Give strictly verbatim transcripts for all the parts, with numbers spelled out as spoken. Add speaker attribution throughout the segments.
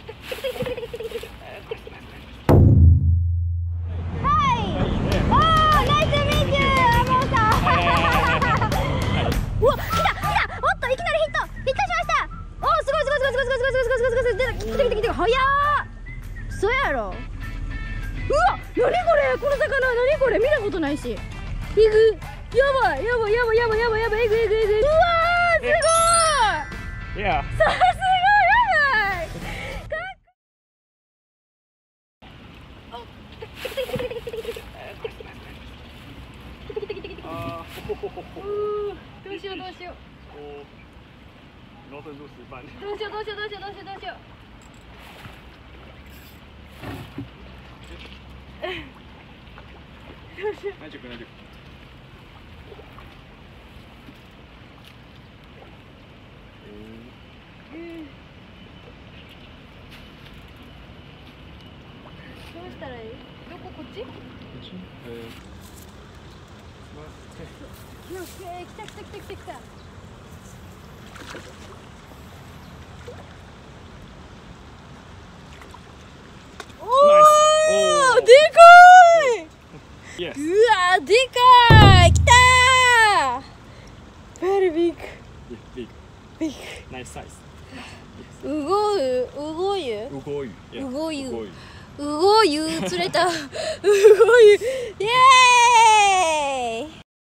Speaker 1: 早っ。そやろ。うわ、何これ、この魚、何これ、見たことないし。えぐ、やばい、やばい、やばい、やばい、やばい、やばい、えぐ、えぐ、えぐ。うわー、すごい。いや、さすが、やばい。どうしよう、どうしよう。
Speaker 2: 挪动住石板。
Speaker 1: どうしよう、どうしよう、どうしよう、どうしよう、どうしよう。
Speaker 2: 大丈夫、大丈夫。
Speaker 1: どうしたらいい？どこ、こっち？こっち？えー、待って。来た来た来た来た来た。おお、でかい。うわ、でかい。来たー。Very big.
Speaker 2: Big.
Speaker 1: Big.
Speaker 2: Nice size.
Speaker 1: うごゆ、うごゆ。
Speaker 2: うごゆ。
Speaker 1: うごゆ。うごゆ釣れた。うごゆ。イエーイ。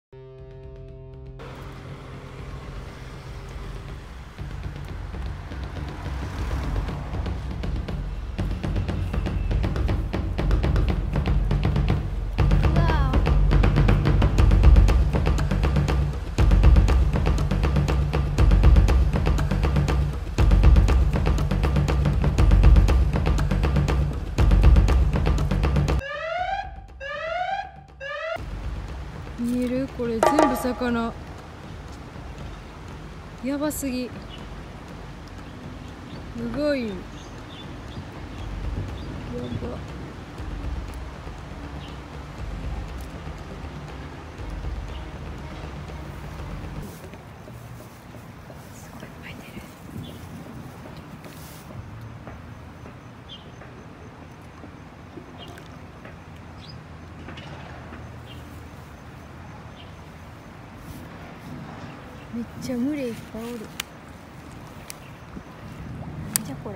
Speaker 1: 見える？これ全部魚。やばすぎ。すごい。やば。すごい巻いてる。めっちゃ群れいっぱいおる。じゃこら。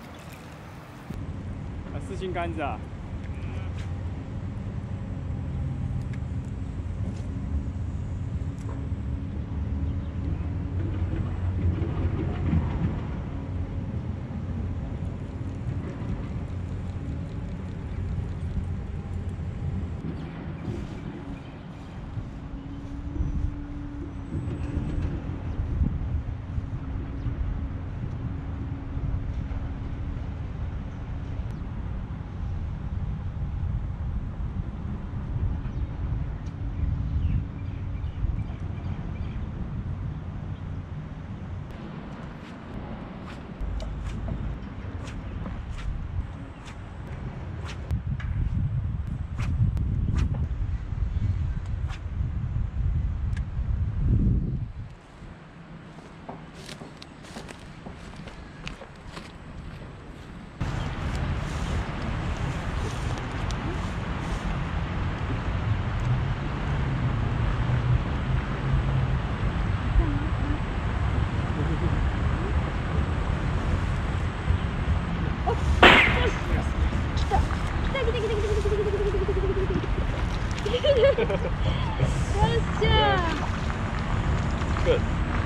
Speaker 2: 啊，四星杆子啊。Good.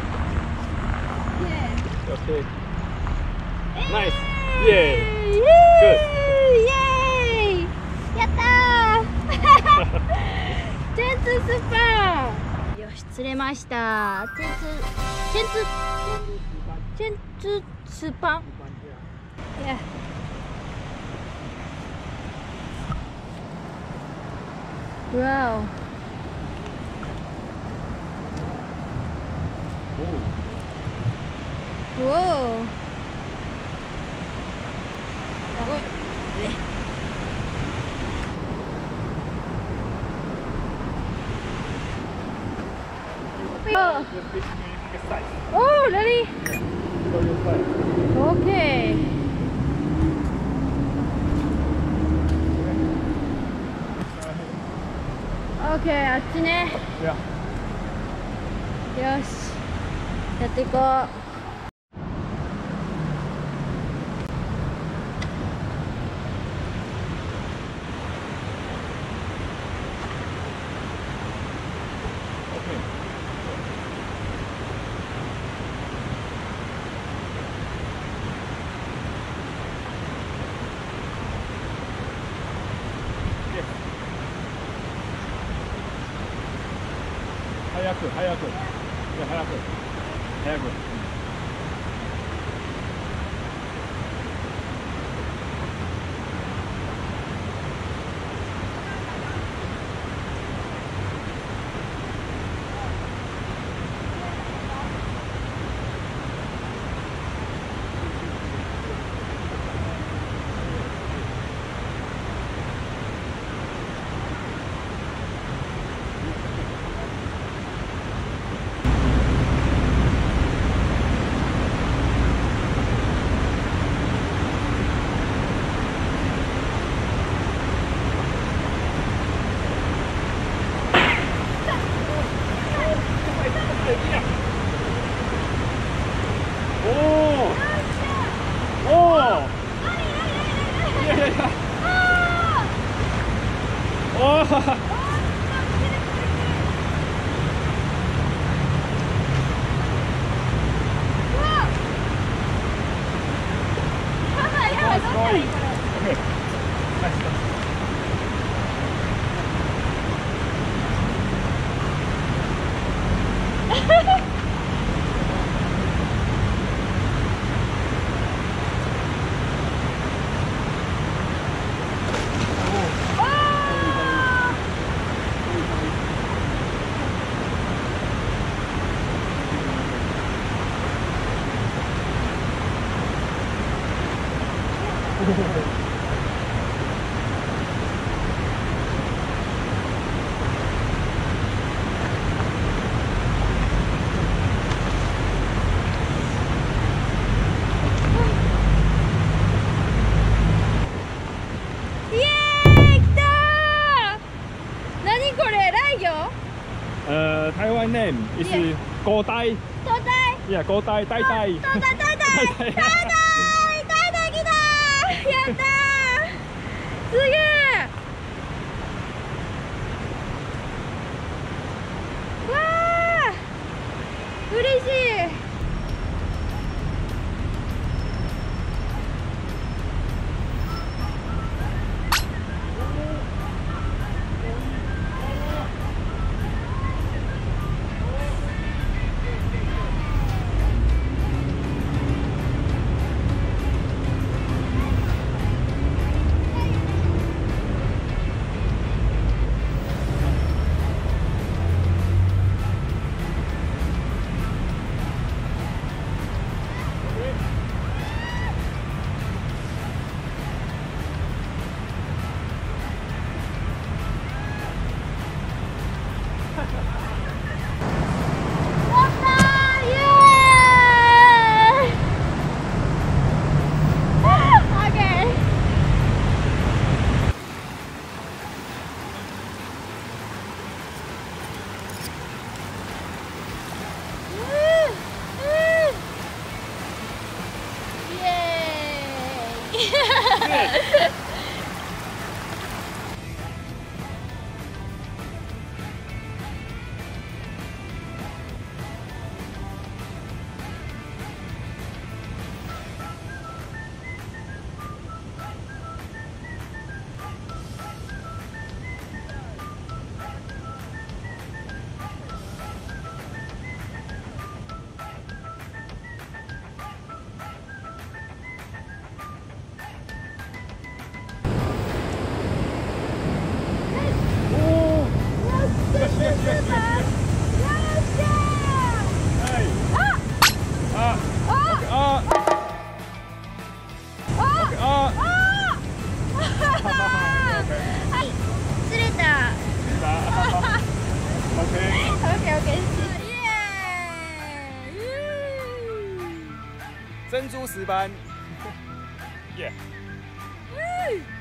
Speaker 1: Yeah.
Speaker 2: Okay. Nice. Yay. Good.
Speaker 1: Yay. やったー。チェンツスパー。よし、釣れました。チェンツ、チェンツ、チェンツスパン。Yeah. Wow. Whoa. Oh. Oh, really? Okay. オッケー、あっちね。
Speaker 2: いや。
Speaker 1: よし、やっていこう。
Speaker 2: 早く早く。いや早く早く。Uh, Taiwan name is
Speaker 1: Yeah.
Speaker 2: Go Dai.
Speaker 1: 東大
Speaker 2: Yeah, Go Dai, Dai Dai.
Speaker 1: 東大東大東大東大東大来たー、やったー、すげえ、わー、嬉しい。
Speaker 2: 珍珠石斑，耶！